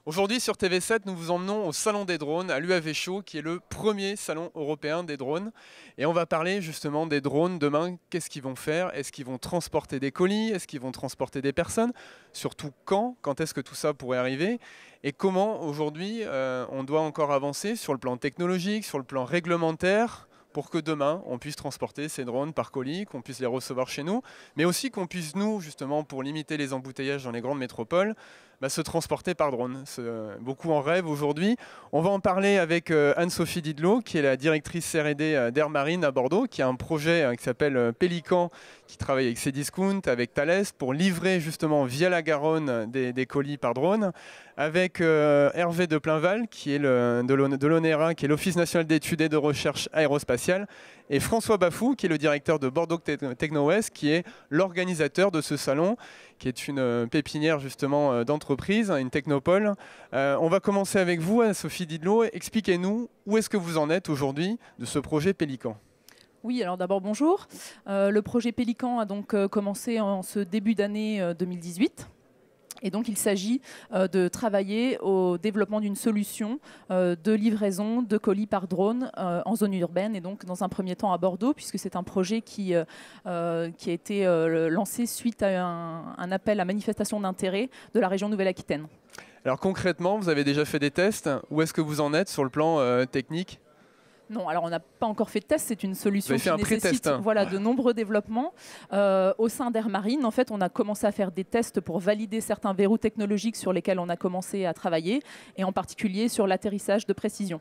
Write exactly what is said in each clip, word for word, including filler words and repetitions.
Aujourd'hui sur T V sept, nous vous emmenons au Salon des drones à l'U A V Show, qui est le premier salon européen des drones. Et on va parler justement des drones demain. Qu'est-ce qu'ils vont faire? Est-ce qu'ils vont transporter des colis? Est-ce qu'ils vont transporter des personnes? Surtout quand? Quand est-ce que tout ça pourrait arriver? Et comment aujourd'hui euh, on doit encore avancer sur le plan technologique, sur le plan réglementaire, pour que demain, on puisse transporter ces drones par colis, qu'on puisse les recevoir chez nous, mais aussi qu'on puisse, nous, justement, pour limiter les embouteillages dans les grandes métropoles, bah, se transporter par drone. C'est beaucoup en rêve aujourd'hui. On va en parler avec euh, Anne-Sophie Didlot, qui est la directrice R et D d'Air Marine à Bordeaux, qui a un projet euh, qui s'appelle euh, Pélican, qui travaille avec Cdiscount, avec Thales, pour livrer justement via la Garonne des, des colis par drone, avec euh, Hervé de Plainval, qui est le, de l'ONERA, qui est l'Office national d'études et de recherche aérospatiale, et François Bafou, qui est le directeur de Bordeaux Techno-Ouest, qui est l'organisateur de ce salon, qui est une euh, pépinière justement euh, d'entreprise, une technopole. Euh, on va commencer avec vous, Anne-Sophie Didlot. Expliquez-nous où est-ce que vous en êtes aujourd'hui de ce projet Pélican. Oui, alors d'abord bonjour. Euh, le projet Pélican a donc euh, commencé en ce début d'année euh, deux mille dix-huit. Et donc, il s'agit euh, de travailler au développement d'une solution euh, de livraison de colis par drone euh, en zone urbaine, et donc dans un premier temps à Bordeaux, puisque c'est un projet qui, euh, qui a été euh, lancé suite à un, un appel à manifestation d'intérêt de la région Nouvelle-Aquitaine. Alors concrètement, vous avez déjà fait des tests. Où est-ce que vous en êtes sur le plan euh, technique ? Non, alors on n'a pas encore fait de test, c'est une solution qui un nécessite hein. voilà, de nombreux développements. Euh, au sein d'Air Marine, en fait, on a commencé à faire des tests pour valider certains verrous technologiques sur lesquels on a commencé à travailler, et en particulier sur l'atterrissage de précision.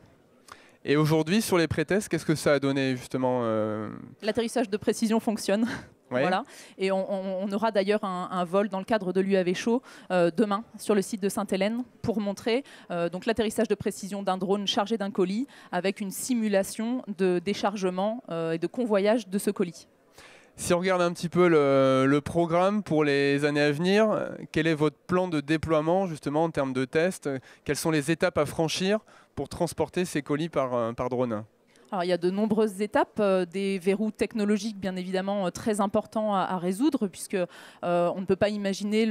Et aujourd'hui, sur les pré-tests, qu'est-ce que ça a donné justement euh... L'atterrissage de précision fonctionne. Ouais. Voilà. Et on, on, on aura d'ailleurs un, un vol dans le cadre de l'U A V Show euh, demain sur le site de Sainte-Hélène pour montrer euh, donc l'atterrissage de précision d'un drone chargé d'un colis avec une simulation de déchargement euh, et de convoyage de ce colis. Si on regarde un petit peu le, le programme pour les années à venir, quel est votre plan de déploiement justement en termes de tests? Quelles sont les étapes à franchir pour transporter ces colis par, par drone? Alors, il y a de nombreuses étapes, euh, des verrous technologiques bien évidemment euh, très importants à, à résoudre, puisque euh, on ne peut pas imaginer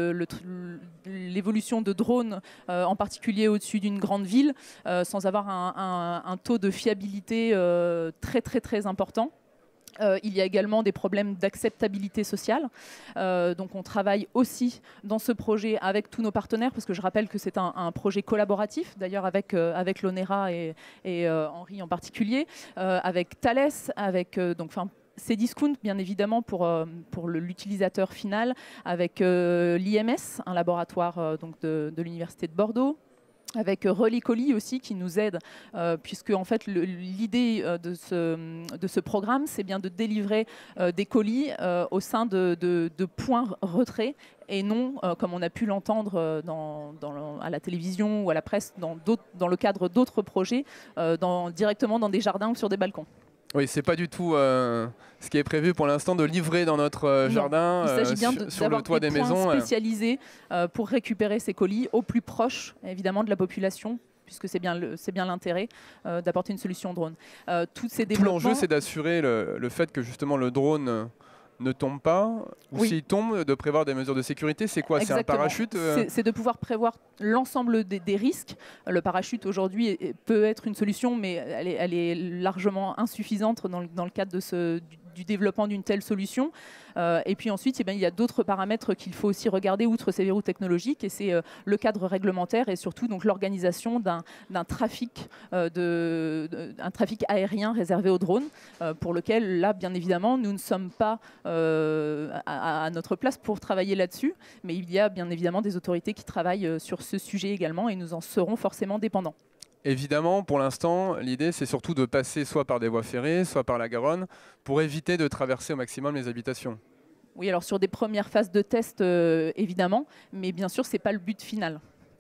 l'évolution de drones, euh, en particulier au-dessus d'une grande ville, euh, sans avoir un, un, un taux de fiabilité euh, très très très important. Euh, il y a également des problèmes d'acceptabilité sociale. Euh, donc on travaille aussi dans ce projet avec tous nos partenaires, parce que je rappelle que c'est un, un projet collaboratif, d'ailleurs avec, euh, avec l'ONERA et, et euh, Henri en particulier, euh, avec Thales, avec euh, donc, Cdiscount, bien évidemment, pour, euh, pour l'utilisateur final, avec euh, l'I M S, un laboratoire euh, donc de, de l'Université de Bordeaux, avec Relais Colis aussi qui nous aide, euh, puisque en fait l'idée euh, de, ce, de ce programme, c'est bien de délivrer euh, des colis euh, au sein de, de, de points retrait, et non, euh, comme on a pu l'entendre euh, dans, dans, à la télévision ou à la presse, dans, dans le cadre d'autres projets, euh, dans, directement dans des jardins ou sur des balcons. Oui, c'est pas du tout euh, ce qui est prévu pour l'instant de livrer dans notre euh, jardin, il s'agit bien euh, de, sur le toit des, des maisons. Points spécialisés euh, pour récupérer ces colis au plus proche, évidemment, de la population, puisque c'est bien l'intérêt euh, d'apporter une solution drone. Euh, tous ces Tout l'enjeu, c'est d'assurer le, le fait que justement le drone euh, ne tombe pas, ou oui. S'il tombe, de prévoir des mesures de sécurité. C'est quoi? C'est un parachute euh... C'est de pouvoir prévoir l'ensemble des, des risques. Le parachute aujourd'hui peut être une solution, mais elle est, elle est largement insuffisante dans le, dans le cadre de ce, du, du développement d'une telle solution. Euh, et puis ensuite, eh bien, il y a d'autres paramètres qu'il faut aussi regarder outre ces verrous technologiques, et c'est euh, le cadre réglementaire et surtout l'organisation d'un trafic, euh, de, de, un trafic aérien réservé aux drones, euh, pour lequel, là, bien évidemment, nous ne sommes pas euh, à, à notre place pour travailler là-dessus, mais il y a bien évidemment des autorités qui travaillent sur ce sujet également, et nous en serons forcément dépendants. Évidemment, pour l'instant, l'idée, c'est surtout de passer soit par des voies ferrées, soit par la Garonne, pour éviter de traverser au maximum les habitations. Oui, alors sur des premières phases de test, euh, évidemment, mais bien sûr, ce n'est pas le but final.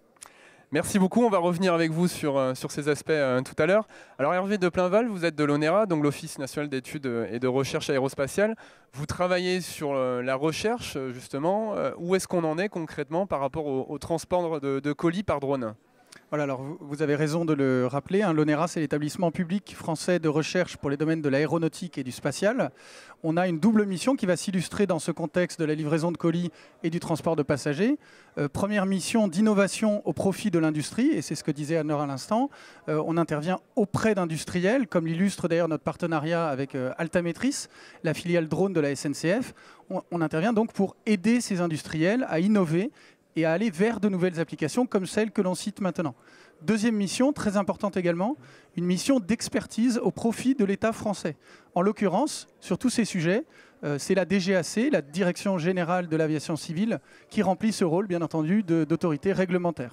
Merci beaucoup, on va revenir avec vous sur, euh, sur ces aspects euh, tout à l'heure. Alors Hervé de Plainval, vous êtes de l'ONERA, donc l'Office national d'études et de recherche aérospatiale. Vous travaillez sur euh, la recherche, justement. Euh, où est-ce qu'on en est concrètement par rapport au, au transport de, de colis par drone ? Voilà, alors vous, vous avez raison de le rappeler, hein, l'ONERA, c'est l'établissement public français de recherche pour les domaines de l'aéronautique et du spatial. On a une double mission qui va s'illustrer dans ce contexte de la livraison de colis et du transport de passagers. Euh, première mission d'innovation au profit de l'industrie, et c'est ce que disait Anne-Laure à l'instant. Euh, on intervient auprès d'industriels, comme l'illustre d'ailleurs notre partenariat avec euh, Altametris, la filiale drone de la S N C F. On, on intervient donc pour aider ces industriels à innover et à aller vers de nouvelles applications comme celles que l'on cite maintenant. Deuxième mission, très importante également, une mission d'expertise au profit de l'État français. En l'occurrence, sur tous ces sujets, euh, c'est la D G A C, la Direction Générale de l'Aviation Civile, qui remplit ce rôle, bien entendu, d'autorité réglementaire.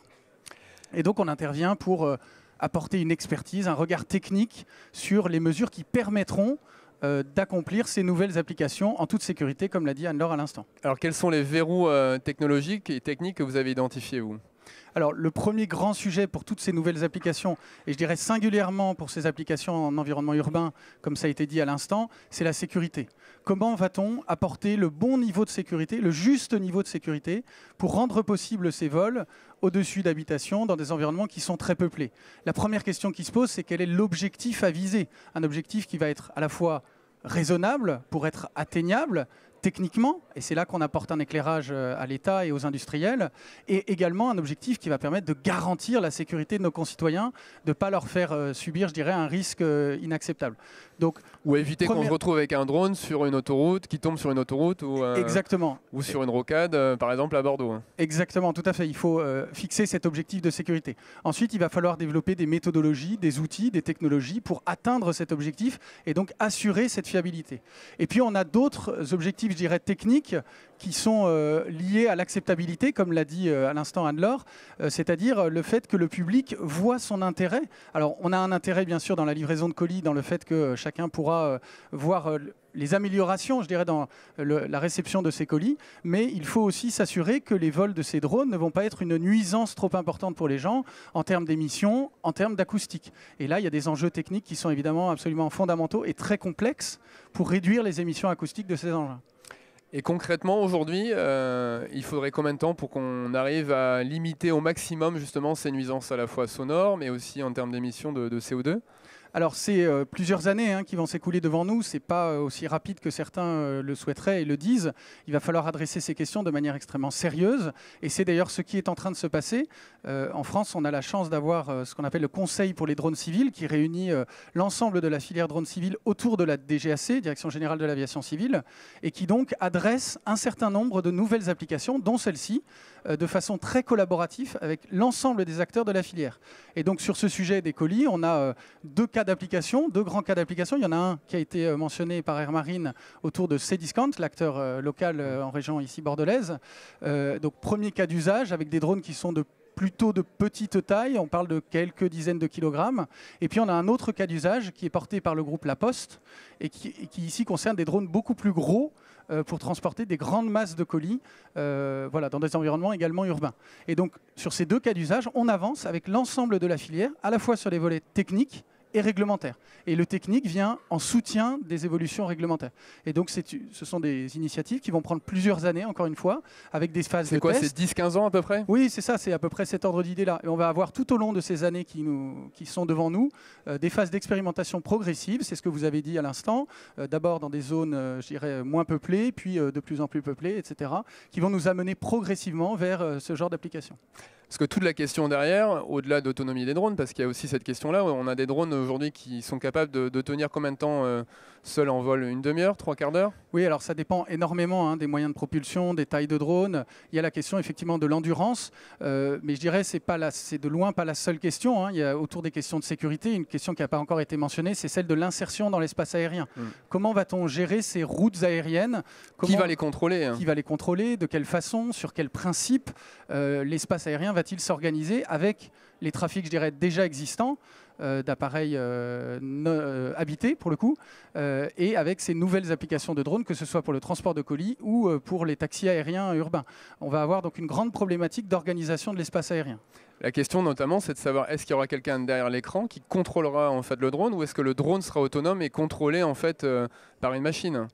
Et donc on intervient pour euh, apporter une expertise, un regard technique sur les mesures qui permettront euh, d'accomplir ces nouvelles applications en toute sécurité, comme l'a dit Anne-Laure à l'instant. Alors quels sont les verrous euh, technologiques et techniques que vous avez identifiés, vous ? Alors, le premier grand sujet pour toutes ces nouvelles applications, et je dirais singulièrement pour ces applications en environnement urbain, comme ça a été dit à l'instant, c'est la sécurité. Comment va-t-on apporter le bon niveau de sécurité, le juste niveau de sécurité, pour rendre possible ces vols au-dessus d'habitations dans des environnements qui sont très peuplés? La première question qui se pose, c'est quel est l'objectif à viser? Un objectif qui va être à la fois raisonnable pour être atteignable techniquement, et c'est là qu'on apporte un éclairage à l'État et aux industriels, et également un objectif qui va permettre de garantir la sécurité de nos concitoyens, de ne pas leur faire euh, subir, je dirais, un risque euh, inacceptable. Donc, ou éviter première... qu'on se retrouve avec un drone sur une autoroute, qui tombe sur une autoroute, ou, euh, Exactement. ou sur une rocade, euh, par exemple à Bordeaux. Exactement, tout à fait. Il faut euh, fixer cet objectif de sécurité. Ensuite, il va falloir développer des méthodologies, des outils, des technologies pour atteindre cet objectif et donc assurer cette fiabilité. Et puis, on a d'autres objectifs, je dirais, techniques qui sont euh, liés à l'acceptabilité, comme l'a dit euh, à l'instant Anne-Laure, euh, c'est-à-dire le fait que le public voit son intérêt. Alors, on a un intérêt, bien sûr, dans la livraison de colis, dans le fait que euh, chacun pourra euh, voir euh, les améliorations, je dirais, dans le, la réception de ces colis, mais il faut aussi s'assurer que les vols de ces drones ne vont pas être une nuisance trop importante pour les gens en termes d'émissions, en termes d'acoustique. Et là, il y a des enjeux techniques qui sont évidemment absolument fondamentaux et très complexes pour réduire les émissions acoustiques de ces engins. Et concrètement, aujourd'hui, euh, il faudrait combien de temps pour qu'on arrive à limiter au maximum justement ces nuisances à la fois sonores, mais aussi en termes d'émissions de, de C O deux ? Alors, c'est euh, plusieurs années hein, qui vont s'écouler devant nous. Ce n'est pas euh, aussi rapide que certains euh, le souhaiteraient et le disent. Il va falloir adresser ces questions de manière extrêmement sérieuse. Et c'est d'ailleurs ce qui est en train de se passer. Euh, en France, on a la chance d'avoir euh, ce qu'on appelle le Conseil pour les drones civils, qui réunit euh, l'ensemble de la filière drone civile autour de la D G A C, Direction Générale de l'Aviation Civile, et qui donc adresse un certain nombre de nouvelles applications, dont celle-ci, euh, de façon très collaborative avec l'ensemble des acteurs de la filière. Et donc, sur ce sujet des colis, on a euh, deux cas d'application, deux grands cas d'application. Il y en a un qui a été mentionné par Air Marine autour de Cdiscount, l'acteur euh, local euh, en région ici bordelaise. Euh, donc premier cas d'usage avec des drones qui sont de plutôt de petite taille, on parle de quelques dizaines de kilogrammes. Et puis on a un autre cas d'usage qui est porté par le groupe La Poste et qui, et qui ici concerne des drones beaucoup plus gros euh, pour transporter des grandes masses de colis euh, voilà, dans des environnements également urbains. Et donc sur ces deux cas d'usage, on avance avec l'ensemble de la filière, à la fois sur les volets techniques et réglementaire. Et le technique vient en soutien des évolutions réglementaires. Et donc, ce sont des initiatives qui vont prendre plusieurs années, encore une fois, avec des phases de test. C'est quoi, c'est dix quinze ans à peu près? Oui, c'est ça, c'est à peu près cet ordre d'idée-là. Et on va avoir tout au long de ces années qui, nous, qui sont devant nous, euh, des phases d'expérimentation progressive, c'est ce que vous avez dit à l'instant, euh, d'abord dans des zones, euh, je dirais, moins peuplées, puis euh, de plus en plus peuplées, et cetera, qui vont nous amener progressivement vers euh, ce genre d'application. Parce que toute la question derrière, au-delà d'autonomie des drones, parce qu'il y a aussi cette question-là, on a des drones aujourd'hui qui sont capables de, de tenir combien de temps euh, seuls en vol? Une demi-heure, trois quarts d'heure? Oui, alors ça dépend énormément hein, des moyens de propulsion, des tailles de drones. Il y a la question effectivement de l'endurance, euh, mais je dirais que c'est de loin pas la seule question. Hein. Il y a autour des questions de sécurité, une question qui n'a pas encore été mentionnée, c'est celle de l'insertion dans l'espace aérien. Mmh. Comment va-t-on gérer ces routes aériennes? Comment, Qui va les contrôler hein. Qui va les contrôler? De quelle façon? Sur quel principe euh, l'espace aérien va-t-il s'organiser avec les trafics, je dirais, déjà existants euh, d'appareils euh, euh, habités, pour le coup, euh, et avec ces nouvelles applications de drones, que ce soit pour le transport de colis ou euh, pour les taxis aériens urbains. On va avoir donc une grande problématique d'organisation de l'espace aérien. La question notamment, c'est de savoir est-ce qu'il y aura quelqu'un derrière l'écran qui contrôlera en fait le drone, ou est-ce que le drone sera autonome et contrôlé en fait euh, par une machine?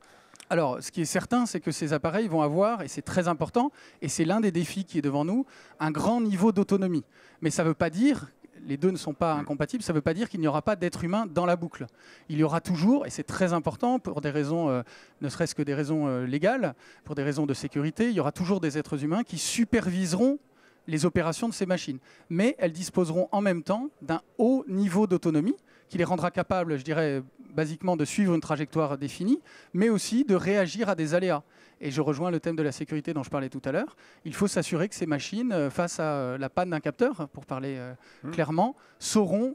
Alors, ce qui est certain, c'est que ces appareils vont avoir, et c'est très important, et c'est l'un des défis qui est devant nous, un grand niveau d'autonomie. Mais ça ne veut pas dire, les deux ne sont pas incompatibles, ça ne veut pas dire qu'il n'y aura pas d'être humain dans la boucle. Il y aura toujours, et c'est très important pour des raisons, euh, ne serait-ce que des raisons euh, légales, pour des raisons de sécurité, il y aura toujours des êtres humains qui superviseront les opérations de ces machines. Mais elles disposeront en même temps d'un haut niveau d'autonomie qui les rendra capables, je dirais, basiquement de suivre une trajectoire définie, mais aussi de réagir à des aléas. Et je rejoins le thème de la sécurité dont je parlais tout à l'heure. Il faut s'assurer que ces machines, face à la panne d'un capteur, pour parler euh, mmh. clairement, sauront,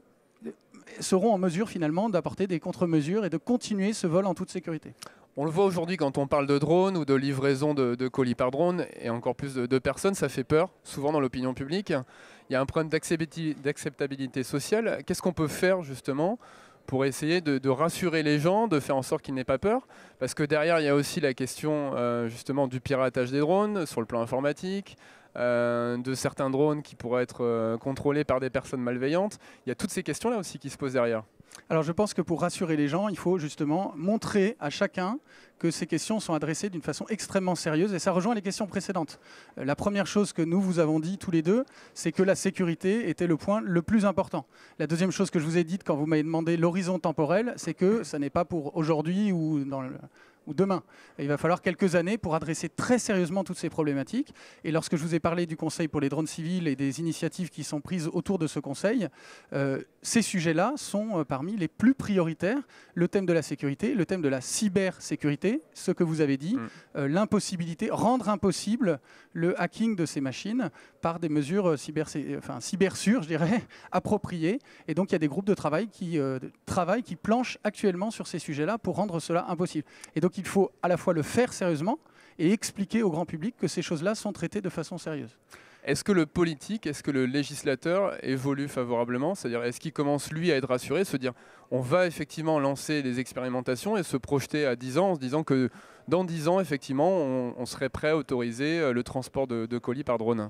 seront en mesure finalement d'apporter des contre-mesures et de continuer ce vol en toute sécurité. On le voit aujourd'hui quand on parle de drone ou de livraison de, de colis par drone, et encore plus de, de personnes, ça fait peur, souvent dans l'opinion publique. Il y a un problème d'acceptabilité sociale. Qu'est-ce qu'on peut faire justement pour essayer de, de rassurer les gens, de faire en sorte qu'ils n'aient pas peur? Parce que derrière, il y a aussi la question euh, justement du piratage des drones sur le plan informatique, euh, de certains drones qui pourraient être euh, contrôlés par des personnes malveillantes. Il y a toutes ces questions-là aussi qui se posent derrière. Alors je pense que pour rassurer les gens, il faut justement montrer à chacun que ces questions sont adressées d'une façon extrêmement sérieuse, et ça rejoint les questions précédentes. La première chose que nous vous avons dit tous les deux, c'est que la sécurité était le point le plus important. La deuxième chose que je vous ai dite quand vous m'avez demandé l'horizon temporel, c'est que ça n'est pas pour aujourd'hui ou dans le... ou demain. Il va falloir quelques années pour adresser très sérieusement toutes ces problématiques. Et lorsque je vous ai parlé du Conseil pour les drones civils et des initiatives qui sont prises autour de ce Conseil, euh, ces sujets-là sont euh, parmi les plus prioritaires. Le thème de la sécurité, le thème de la cybersécurité, ce que vous avez dit, mmh. euh, l'impossibilité, rendre impossible le hacking de ces machines par des mesures cyber, enfin, cybersures, je dirais, appropriées. Et donc il y a des groupes de travail qui, euh, travaillent, qui planchent actuellement sur ces sujets-là pour rendre cela impossible. Et donc il faut à la fois le faire sérieusement et expliquer au grand public que ces choses-là sont traitées de façon sérieuse. Est-ce que le politique, est-ce que le législateur évolue favorablement? C'est-à-dire, est-ce qu'il commence, lui, à être rassuré, se dire on va effectivement lancer des expérimentations et se projeter à dix ans en se disant que dans dix ans, effectivement, on, on serait prêt à autoriser le transport de, de colis par drone?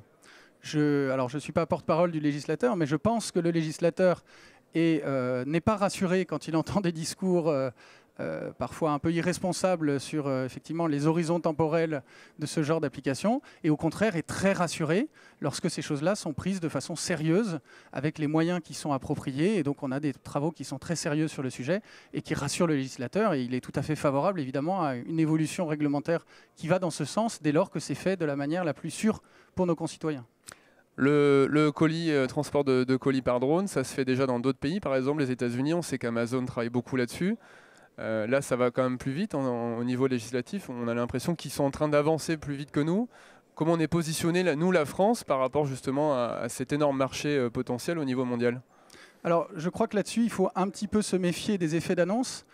je, Alors, je ne suis pas porte-parole du législateur, mais je pense que le législateur n'est euh, pas rassuré quand il entend des discours euh, Euh, parfois un peu irresponsable sur euh, effectivement les horizons temporels de ce genre d'application, et au contraire est très rassuré lorsque ces choses-là sont prises de façon sérieuse avec les moyens qui sont appropriés. Et donc on a des travaux qui sont très sérieux sur le sujet et qui rassurent le législateur, et il est tout à fait favorable évidemment à une évolution réglementaire qui va dans ce sens dès lors que c'est fait de la manière la plus sûre pour nos concitoyens. Le, le colis, euh, transport de, de colis par drone, ça se fait déjà dans d'autres pays, par exemple les États-Unis. On sait qu'Amazon travaille beaucoup là-dessus. Euh, là, ça va quand même plus vite en, en, au niveau législatif. On a l'impression qu'ils sont en train d'avancer plus vite que nous. Comment on est positionné, là, nous, la France, par rapport justement à, à cet énorme marché euh, potentiel au niveau mondial? Alors, je crois que là-dessus, il faut un petit peu se méfier des effets d'annonce.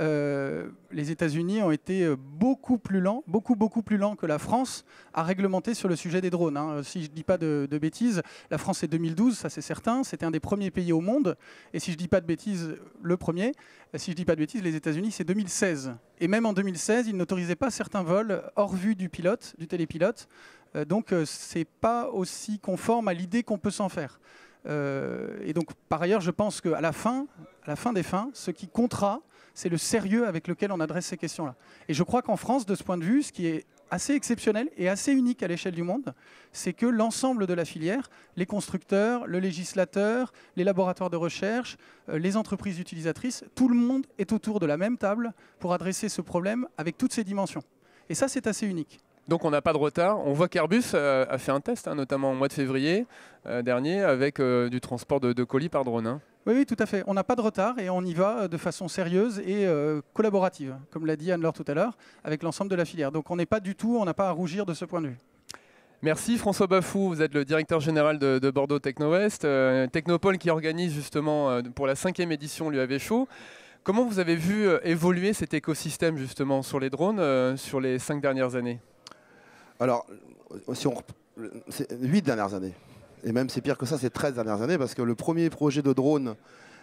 Euh, les États-Unis ont été beaucoup plus lents, beaucoup, beaucoup plus lents que la France à réglementer sur le sujet des drones. Hein. Si je ne dis pas de, de bêtises, la France c'est deux mille douze, ça c'est certain, c'était un des premiers pays au monde. Et si je ne dis pas de bêtises, le premier, si je ne dis pas de bêtises, les États-Unis c'est deux mille seize. Et même en deux mille seize, ils n'autorisaient pas certains vols hors vue du pilote, du télépilote. Euh, donc euh, c'est pas aussi conforme à l'idée qu'on peut s'en faire. Euh, et donc par ailleurs, je pense qu'à la fin, à la fin des fins, ce qui comptera, c'est le sérieux avec lequel on adresse ces questions-là. Et je crois qu'en France, de ce point de vue, ce qui est assez exceptionnel et assez unique à l'échelle du monde, c'est que l'ensemble de la filière, les constructeurs, le législateur, les laboratoires de recherche, euh, les entreprises utilisatrices, tout le monde est autour de la même table pour adresser ce problème avec toutes ses dimensions. Et ça, c'est assez unique. Donc on n'a pas de retard. On voit qu'Airbus euh, a fait un test, hein, notamment au mois de février euh, dernier, avec euh, du transport de, de colis par drone. Hein. Oui, oui, tout à fait. On n'a pas de retard et on y va de façon sérieuse et euh, collaborative, comme l'a dit Anne-Laure tout à l'heure, avec l'ensemble de la filière. Donc on n'est pas du tout, on n'a pas à rougir de ce point de vue. Merci François Bafou, vous êtes le directeur général de, de Bordeaux Techno-Ouest, euh, Technopole qui organise justement euh, pour la cinquième édition l'U A V Show. Comment vous avez vu euh, évoluer cet écosystème justement sur les drones euh, sur les cinq dernières années? Alors, si on, c'est huit dernières années. Et même c'est pire que ça, c'est treize dernières années, parce que le premier projet de drone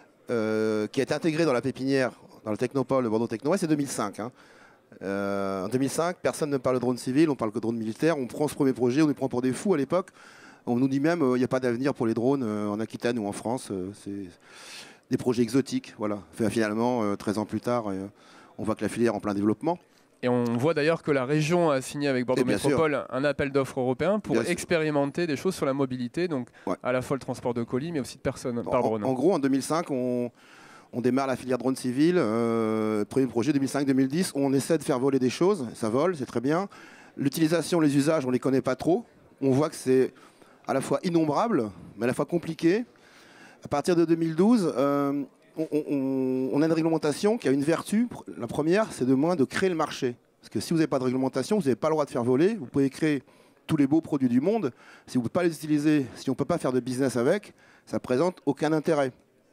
euh, qui a été intégré dans la pépinière, dans le Technopole de Bordeaux Techno-Ouest, c'est deux mille cinq. Hein. Euh, en deux mille cinq, personne ne parle de drone civil, on parle que de drone militaire. On prend ce premier projet, on nous prend pour des fous à l'époque. On nous dit même qu'il euh, n'y a pas d'avenir pour les drones euh, en Aquitaine ou en France. Euh, c'est des projets exotiques. Voilà. Enfin, finalement, euh, treize ans plus tard, euh, on voit que la filière est en plein développement. Et on voit d'ailleurs que la région a signé avec Bordeaux Et bien Métropole sûr. un appel d'offres européen pour Bien sûr. expérimenter des choses sur la mobilité, donc Ouais. à la fois le transport de colis, mais aussi de personnes par En, drone. en gros, en deux mille cinq, on, on démarre la filière drone civil. Euh, premier projet deux mille cinq deux mille dix, on essaie de faire voler des choses. Ça vole, c'est très bien. L'utilisation, les usages, on ne les connaît pas trop. On voit que c'est à la fois innombrable, mais à la fois compliqué. À partir de deux mille douze, euh, on, on- on a une réglementation qui a une vertu. La première, c'est de moins de créer le marché. Parce que si vous n'avez pas de réglementation, vous n'avez pas le droit de faire voler. Vous pouvez créer tous les beaux produits du monde. Si vous ne pouvez pas les utiliser, si on ne peut pas faire de business avec, ça ne présente aucun intérêt.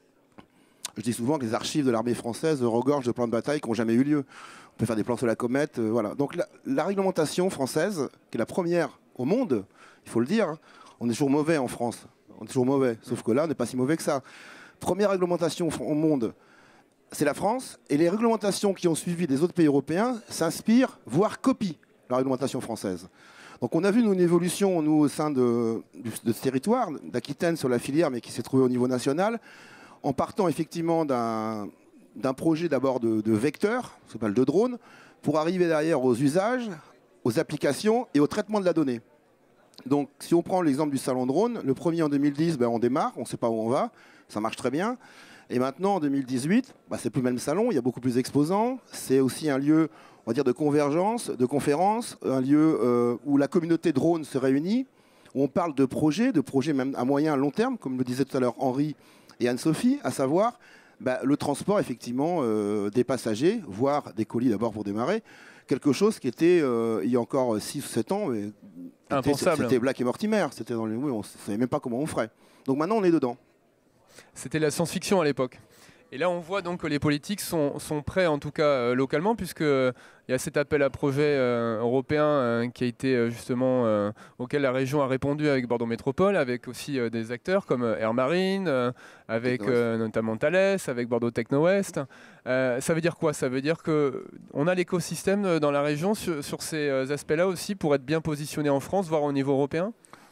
Je dis souvent que les archives de l'armée française regorgent de plans de bataille qui n'ont jamais eu lieu. On peut faire des plans sur la comète. Euh, voilà. Donc la, la réglementation française, qui est la première au monde, il faut le dire, hein, on est toujours mauvais en France. On est toujours mauvais. Sauf que là, on n'est pas si mauvais que ça. Première réglementation au monde, c'est la France. Et les réglementations qui ont suivi des autres pays européens s'inspirent, voire copient la réglementation française. Donc on a vu nous, une évolution, nous, au sein de, de ce territoire, d'Aquitaine sur la filière, mais qui s'est trouvée au niveau national, en partant effectivement d'un d'un projet d'abord de, de vecteur, ce qu'on appelle de drone, pour arriver derrière aux usages, aux applications et au traitement de la donnée. Donc si on prend l'exemple du salon drone, le premier en deux mille dix, ben, on démarre, on ne sait pas où on va, ça marche très bien. Et maintenant en deux mille dix-huit, ben, c'est plus le même salon, il y a beaucoup plus d'exposants, c'est aussi un lieu, on va dire, de convergence, de conférence, un lieu euh, où la communauté drone se réunit, où on parle de projets, de projets même à moyen, à long terme, comme le disait tout à l'heure Henri et Anne-Sophie, à savoir bah, le transport effectivement euh, des passagers, voire des colis d'abord pour démarrer, quelque chose qui était euh, il y a encore six ou sept ans, mais Impensable. c'était Black et Mortimer, c'était dans les, oui, on ne savait même pas comment on ferait. Donc maintenant on est dedans. C'était la science-fiction à l'époque. Et là, on voit donc que les politiques sont, sont prêts, en tout cas euh, localement, puisqu'il y a cet appel à projet euh, européen euh, qui a été euh, justement euh, auquel la région a répondu avec Bordeaux Métropole, avec aussi euh, des acteurs comme euh, Air Marine, euh, avec euh, notamment Thales, avec Bordeaux Techno West. Euh, ça veut dire quoi? Ça veut dire qu'on a l'écosystème dans la région sur, sur ces aspects-là aussi pour être bien positionné en France, voire au niveau européen?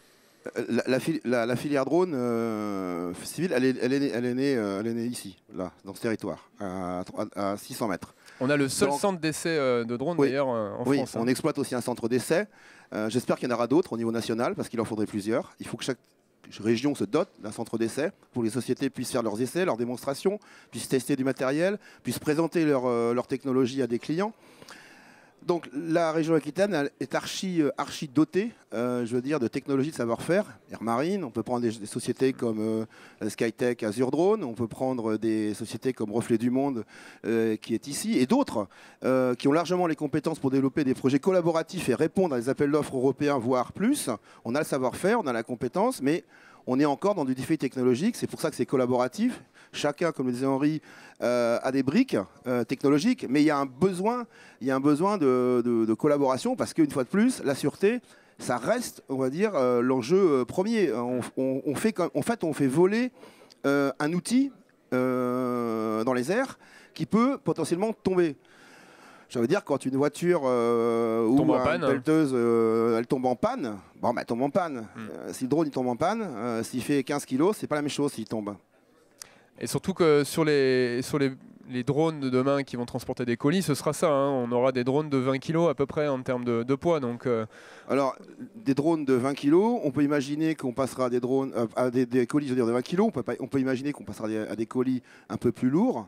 La, la, fili la, la filière drone euh, civile, elle est, elle, est née, elle, est née, euh, elle est née ici, là, dans ce territoire, à, à, à six cents mètres. On a le seul Donc, centre d'essai euh, de drones oui, d'ailleurs euh, en oui, France. on hein. exploite aussi un centre d'essai. Euh, J'espère qu'il y en aura d'autres au niveau national, parce qu'il en faudrait plusieurs. Il faut que chaque région se dote d'un centre d'essai pour que les sociétés puissent faire leurs essais, leurs démonstrations, puissent tester du matériel, puissent présenter leur, euh, leur technologie à des clients. Donc la région Aquitaine est archi, archi dotée, euh, je veux dire, de technologies de savoir-faire. Air Marine, on peut prendre des, des sociétés comme euh, Skytech, Azure Drone, on peut prendre des sociétés comme Reflet du Monde euh, qui est ici, et d'autres euh, qui ont largement les compétences pour développer des projets collaboratifs et répondre à des appels d'offres européens, voire plus. On a le savoir-faire, on a la compétence, mais on est encore dans du défi technologique, c'est pour ça que c'est collaboratif. Chacun, comme le disait Henri, euh, a des briques euh, technologiques, mais il y a un besoin, il y a un besoin de, de, de collaboration parce qu'une fois de plus, la sûreté, ça reste, on va dire, euh, l'enjeu euh, premier. On, on, on fait, en fait, on fait voler euh, un outil euh, dans les airs qui peut potentiellement tomber. Ça veut dire quand une voiture euh, ou une pelleteuse, euh, elle tombe en panne, bon, bah, elle tombe en panne. Mm. Euh, si le drone il tombe en panne, euh, s'il fait quinze kilos, c'est pas la même chose s'il tombe. Et surtout que sur les, sur les, les drones de demain qui vont transporter des colis, ce sera ça. Hein. On aura des drones de vingt kilos à peu près en termes de, de poids. Donc, euh... Alors, des drones de vingt kilos, on peut imaginer qu'on passera des, drones, euh, à des, des colis je veux dire, de vingt kilos. On peut, pas, on peut imaginer qu'on passera des, à des colis un peu plus lourds.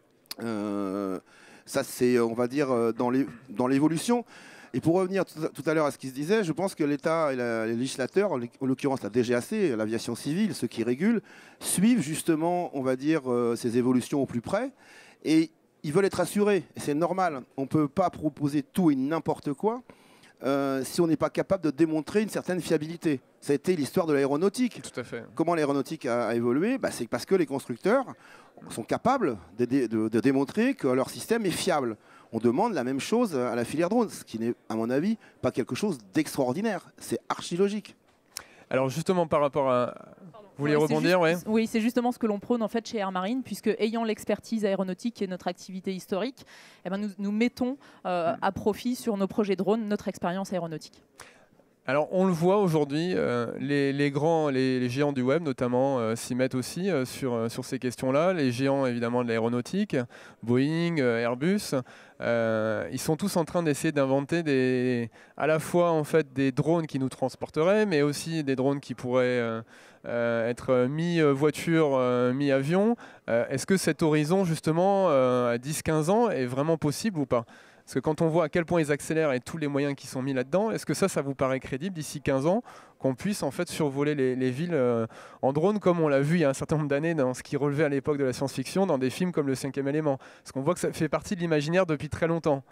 Euh, ça, c'est, on va dire, dans l'évolution. Et pour revenir tout à l'heure à ce qui se disait, je pense que l'État et la, les législateurs, en l'occurrence la D G A C, l'aviation civile, ceux qui régulent, suivent justement, on va dire, euh, ces évolutions au plus près. Et ils veulent être assurés. Et c'est normal. On ne peut pas proposer tout et n'importe quoi euh, si on n'est pas capable de démontrer une certaine fiabilité. Ça a été l'histoire de l'aéronautique. Tout à fait. Comment l'aéronautique a, a évolué? Bah, c'est parce que les constructeurs sont capables de, de, de, de démontrer que leur système est fiable. On demande la même chose à la filière drone, ce qui n'est, à mon avis, pas quelque chose d'extraordinaire. C'est archi logique. Alors justement, par rapport à... Pardon. Vous voulez Ouais, rebondir? juste, ouais. Oui, c'est justement ce que l'on prône en fait chez Air Marine, puisque ayant l'expertise aéronautique qui est notre activité historique, eh ben, nous, nous mettons euh, à profit sur nos projets drones notre expérience aéronautique. Alors on le voit aujourd'hui, euh, les, les grands, les, les géants du web notamment euh, s'y mettent aussi euh, sur, euh, sur ces questions-là. Les géants évidemment de l'aéronautique, Boeing, euh, Airbus, euh, ils sont tous en train d'essayer d'inventer des, à la fois en fait des drones qui nous transporteraient, mais aussi des drones qui pourraient euh, euh, être mi-voiture, euh, mi-avion. Euh, Est-ce que cet horizon justement euh, à dix à quinze ans est vraiment possible ou pas ? Parce que quand on voit à quel point ils accélèrent et tous les moyens qui sont mis là-dedans, est-ce que ça, ça vous paraît crédible d'ici quinze ans qu'on puisse en fait survoler les, les villes euh, en drone comme on l'a vu il y a un certain nombre d'années dans ce qui relevait à l'époque de la science-fiction, dans des films comme Le Cinquième Élément. Parce qu'on voit que ça fait partie de l'imaginaire depuis très longtemps.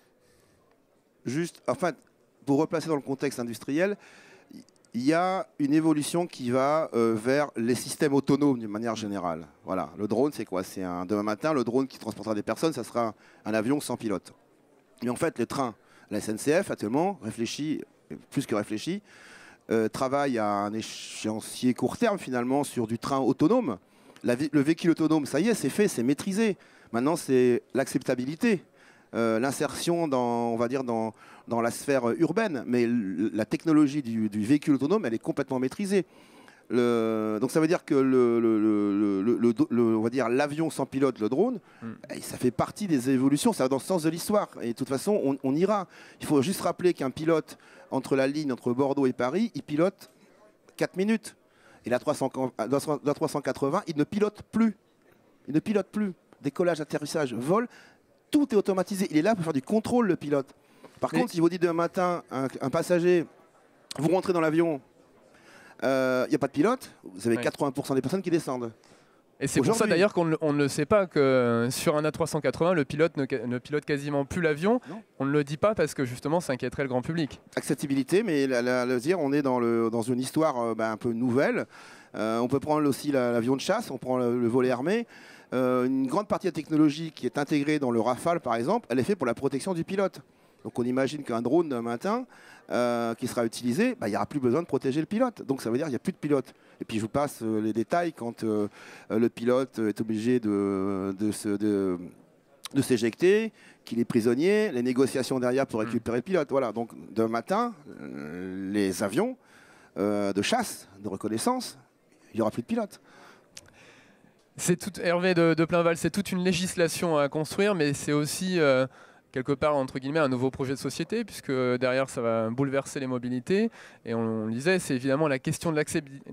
Juste, enfin, pour replacer dans le contexte industriel, il y a une évolution qui va euh, vers les systèmes autonomes d'une manière générale. Voilà, le drone, c'est quoi? C'est un demain matin, le drone qui transportera des personnes, ça sera un avion sans pilote. Mais en fait, les trains, la S N C F actuellement réfléchit, plus que réfléchit, euh, travaille à un échéancier court terme finalement sur du train autonome. La, le véhicule autonome, ça y est, c'est fait, c'est maîtrisé. Maintenant, c'est l'acceptabilité, euh, l'insertion dans, on va dire, dans, dans la sphère urbaine. Mais la technologie du, du véhicule autonome, elle est complètement maîtrisée. Le, donc ça veut dire que le, le, le, le, le, le, on va dire l'avion sans pilote, le drone, mm. ça fait partie des évolutions, ça va dans le sens de l'histoire. Et de toute façon, on, on ira. Il faut juste rappeler qu'un pilote entre la ligne entre Bordeaux et Paris, il pilote quatre minutes. Et la, trois cents, la trois cent quatre-vingts, il ne pilote plus. Il ne pilote plus. Décollage, atterrissage, vol, tout est automatisé. Il est là pour faire du contrôle, le pilote. Par Mais... contre, si vous dites demain matin, un, un passager, vous rentrez dans l'avion, il euh, n'y a pas de pilote, vous avez oui. quatre-vingts pour cent des personnes qui descendent. Et c'est pour ça d'ailleurs qu'on ne le sait pas que sur un A trois cent quatre-vingts, le pilote ne, ne pilote quasiment plus l'avion. On ne le dit pas parce que justement ça inquiéterait le grand public. Accessibilité, mais la, la, la dire, on est dans, le, dans une histoire euh, bah, un peu nouvelle. Euh, on peut prendre aussi l'avion la, de chasse, on prend le, le volet armé. Euh, une grande partie de la technologie qui est intégrée dans le Rafale par exemple, elle est faite pour la protection du pilote. Donc on imagine qu'un drone d'un matin euh, qui sera utilisé, bah, il n'y aura plus besoin de protéger le pilote. Donc ça veut dire qu'il n'y a plus de pilote. Et puis je vous passe euh, les détails quand euh, le pilote est obligé de, de, se, de, de s'éjecter, qu'il est prisonnier, les négociations derrière pour récupérer mmh. le pilote. Voilà. Donc demain matin, euh, les avions euh, de chasse, de reconnaissance, il n'y aura plus de pilote. C'est tout, Hervé de, de Plainval, c'est toute une législation à construire, mais c'est aussi... Euh quelque part, entre guillemets, un nouveau projet de société, puisque derrière, ça va bouleverser les mobilités. Et on, on le disait, c'est évidemment la question de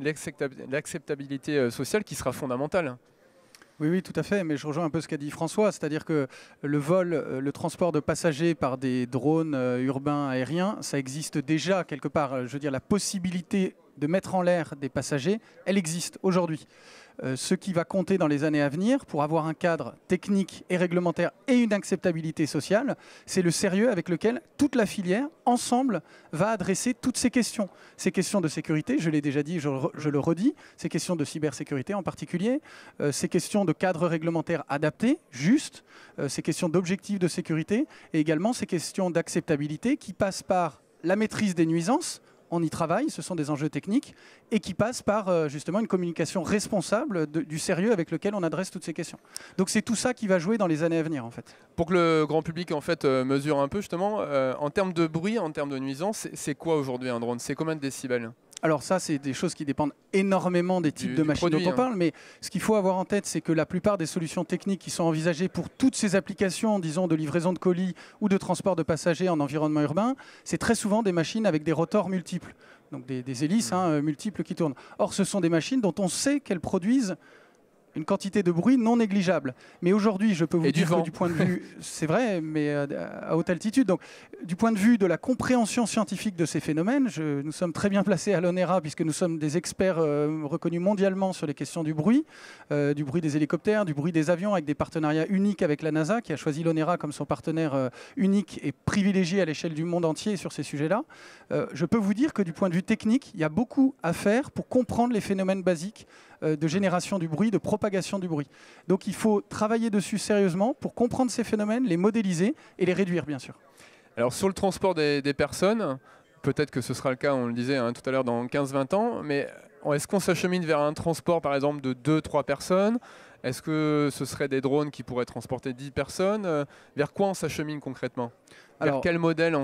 l'acceptabilité sociale qui sera fondamentale. Oui, oui, tout à fait, mais je rejoins un peu ce qu'a dit François, c'est-à-dire que le vol, le transport de passagers par des drones urbains aériens, ça existe déjà quelque part. Je veux dire, la possibilité de mettre en l'air des passagers, elle existe aujourd'hui. Euh, ce qui va compter dans les années à venir pour avoir un cadre technique et réglementaire et une acceptabilité sociale, c'est le sérieux avec lequel toute la filière, ensemble, va adresser toutes ces questions. Ces questions de sécurité, je l'ai déjà dit, je, je le redis, ces questions de cybersécurité en particulier, euh, ces questions de cadre réglementaire adapté, juste, euh, ces questions d'objectifs de sécurité et également ces questions d'acceptabilité qui passent par la maîtrise des nuisances. On y travaille, ce sont des enjeux techniques et qui passent par euh, justement une communication responsable de, du sérieux avec lequel on adresse toutes ces questions. Donc c'est tout ça qui va jouer dans les années à venir en fait. Pour que le grand public en fait euh, mesure un peu justement, euh, en termes de bruit, en termes de nuisance, c'est quoi aujourd'hui un drone? C'est combien de décibels? Alors ça, c'est des choses qui dépendent énormément des types du, de machines produit, dont on hein. parle, mais ce qu'il faut avoir en tête, c'est que la plupart des solutions techniques qui sont envisagées pour toutes ces applications, disons, de livraison de colis ou de transport de passagers en environnement urbain, c'est très souvent des machines avec des rotors multiples, donc des, des hélices mmh. hein, multiples qui tournent. Or, ce sont des machines dont on sait qu'elles produisent une quantité de bruit non négligeable. Mais aujourd'hui, je peux vous Et dire du que du point de vue, c'est vrai, mais à haute altitude, donc du point de vue de la compréhension scientifique de ces phénomènes, je, nous sommes très bien placés à l'ONERA puisque nous sommes des experts euh, reconnus mondialement sur les questions du bruit, euh, du bruit des hélicoptères, du bruit des avions, avec des partenariats uniques avec la NASA, qui a choisi l'ONERA comme son partenaire euh, unique et privilégié à l'échelle du monde entier sur ces sujets-là. Euh, je peux vous dire que du point de vue technique, il y a beaucoup à faire pour comprendre les phénomènes basiques de génération du bruit, de propagation du bruit. Donc il faut travailler dessus sérieusement pour comprendre ces phénomènes, les modéliser et les réduire, bien sûr. Alors sur le transport des, des personnes, peut-être que ce sera le cas, on le disait hein, tout à l'heure, dans quinze vingt ans, mais est-ce qu'on s'achemine vers un transport, par exemple, de deux trois personnes? Est-ce que ce serait des drones qui pourraient transporter dix personnes? Vers quoi on s'achemine concrètement? Vers Alors, quel modèle, en fait?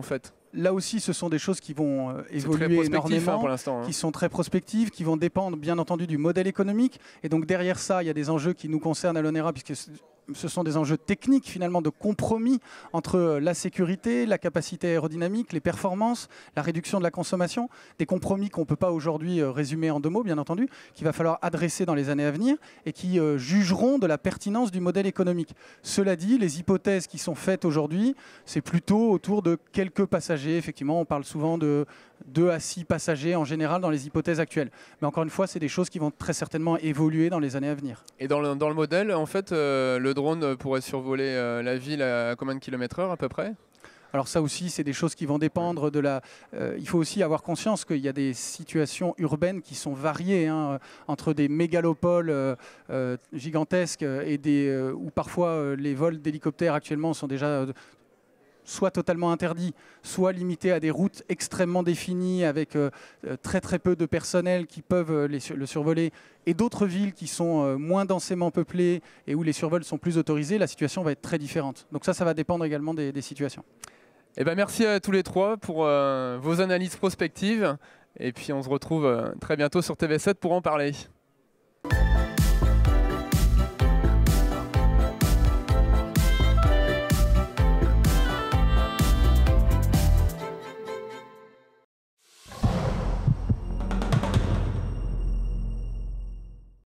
là aussi, ce sont des choses qui vont euh, C'est très évoluer prospectif, hein, énormément, pour l'instant, hein. qui sont très prospectives, qui vont dépendre bien entendu du modèle économique. Et donc derrière ça, il y a des enjeux qui nous concernent à l'ONERA, puisque ce sont des enjeux techniques finalement de compromis entre la sécurité, la capacité aérodynamique, les performances, la réduction de la consommation, des compromis qu'on ne peut pas aujourd'hui résumer en deux mots bien entendu, qu'il va falloir adresser dans les années à venir et qui euh, jugeront de la pertinence du modèle économique. Cela dit, les hypothèses qui sont faites aujourd'hui, c'est plutôt autour de quelques passagers. Effectivement, on parle souvent de deux à six passagers en général dans les hypothèses actuelles. Mais encore une fois, c'est des choses qui vont très certainement évoluer dans les années à venir. Et dans le, dans le modèle, en fait, euh, le drone pourrait survoler euh, la ville à combien de kilomètres heure à peu près ? Alors ça aussi, c'est des choses qui vont dépendre de la... Euh, il faut aussi avoir conscience qu'il y a des situations urbaines qui sont variées, hein, entre des mégalopoles euh, euh, gigantesques et des, euh, où parfois euh, les vols d'hélicoptères actuellement sont déjà... Euh, soit totalement interdit, soit limité à des routes extrêmement définies avec euh, très très peu de personnel qui peuvent euh, les, le survoler, et d'autres villes qui sont euh, moins densément peuplées et où les survols sont plus autorisés, la situation va être très différente. Donc ça, ça va dépendre également des, des situations. Eh ben, merci à tous les trois pour euh, vos analyses prospectives, et puis on se retrouve euh, très bientôt sur T V sept pour en parler.